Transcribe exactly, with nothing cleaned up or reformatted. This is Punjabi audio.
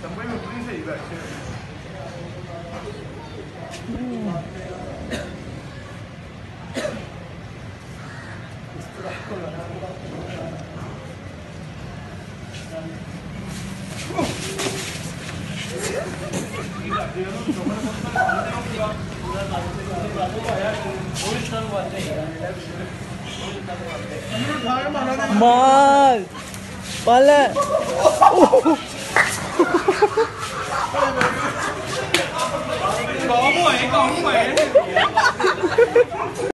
Também não precisa ir, velho. Mal, pala. Có muội, có muội.